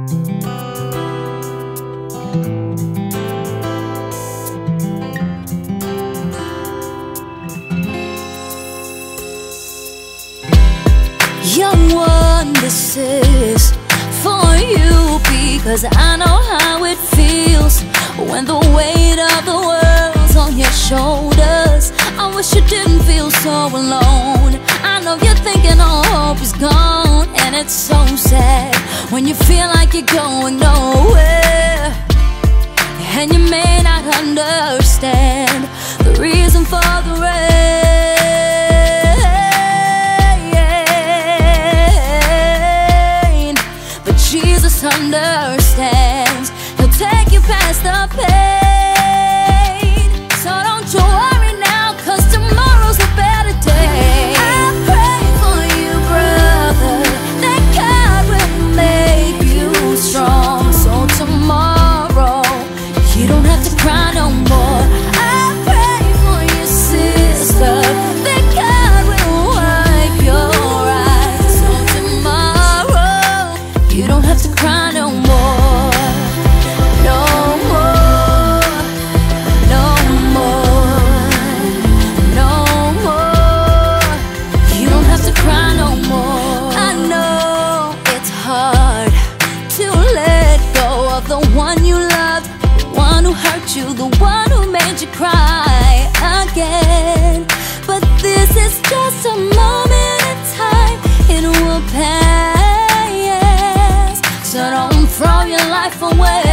Young one, this is for you, because I know how it feels when the weight of the world's on your shoulders. I wish you didn't feel so alone. I know you're thinking all hope is gone, and it's so sad when you feel like you're going nowhere, and you may not understand the reason for the rain, but Jesus understands. He'll take you past the pain. So don't you worry now, 'cause tomorrow's a better day. I pray for you, brother, that God will make you strong, so tomorrow you don't have to cry no more. I pray for your sister, that God will wipe your eyes, so tomorrow you don't have to cry no more. No more, no more, no more. You don't have to cry no more. I know it's hard to let go of the one you loved, the one who hurt you, the one who made you cry again. But this is just a moment in time, it will pass. So don't throw your life away.